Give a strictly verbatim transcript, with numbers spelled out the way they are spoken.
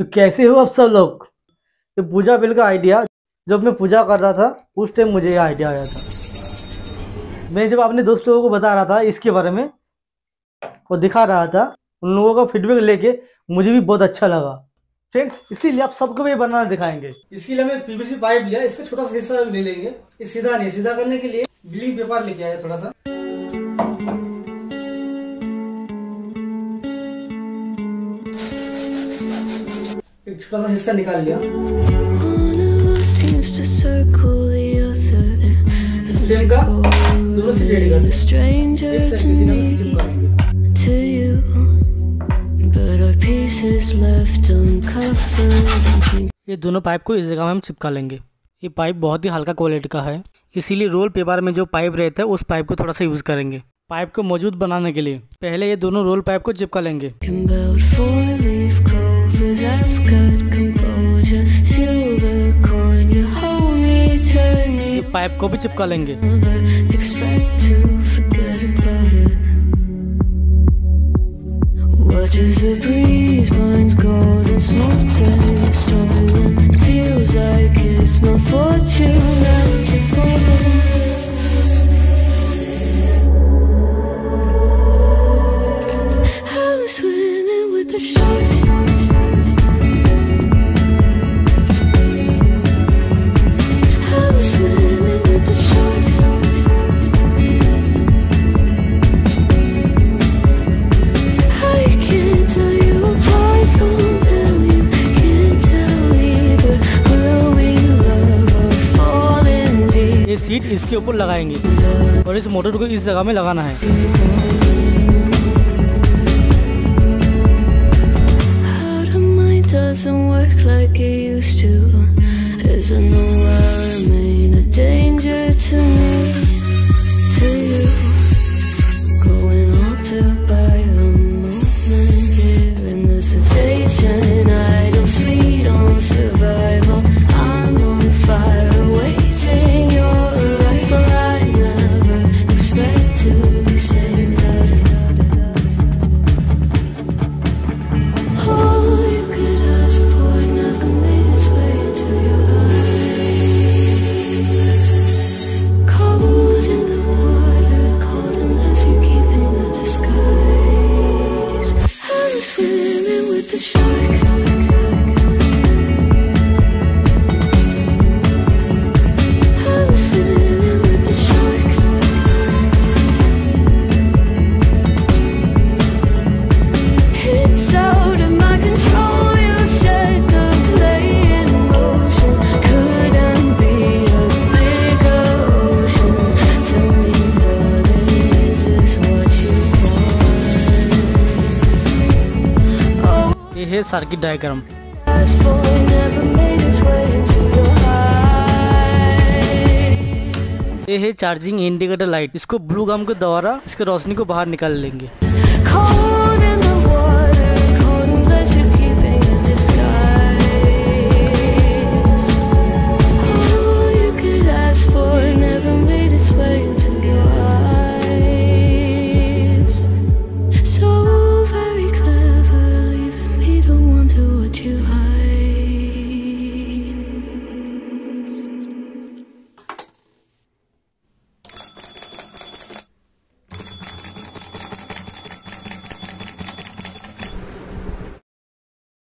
तो कैसे हो अब सब लोग। ये पूजा बिल का आइडिया जब मैं पूजा कर रहा था उस टाइम मुझे ये आइडिया आया था। मैं जब अपने दोस्त लोगों को बता रहा था इसके बारे में और दिखा रहा था, उन लोगों का फीडबैक लेके मुझे भी बहुत अच्छा लगा फ्रेंड्स। इसीलिए आप सबको भी बनाना दिखाएंगे। इसके लिए हमें पीवीसी पाइप लिया, इसका छोटा सा हिस्सा ले लेंगे। ये सीधा नहीं, सीधा करने के लिए ब्लीचिंग पेपर लेके आया थोड़ा सा। एक छोटा सा हिस्सा निकाल लिया। फ्लेम का दोनों से रेडी कर लेंगे। एक साइड किसी ने चिपका लेंगे। ये दोनों पाइप को इस जगह में हम चिपका लेंगे। ये पाइप बहुत ही हल्का क्वालिटी का है, इसीलिए रोल पेपर में जो पाइप रहता है उस पाइप को थोड़ा सा यूज करेंगे। पाइप को मजबूत बनाने के लिए पहले ये दोनों रोल पाइप को चिपका लेंगे। ये पाइप को भी चिपका लेंगे। Watches the breeze, burns gold and smoke that is stolen. Feels like it's my fortune that you're falling. I'm swimming with the sharks. I'm swimming with the sharks. ये seat इसके ऊपर लगाएंगे और इस मोटर को इस जगह में लगाना है। ये है सर्किट डायग्राम। ये है चार्जिंग इंडिकेटर लाइट। इसको ब्लू गम के द्वारा इसके रोशनी को बाहर निकाल लेंगे।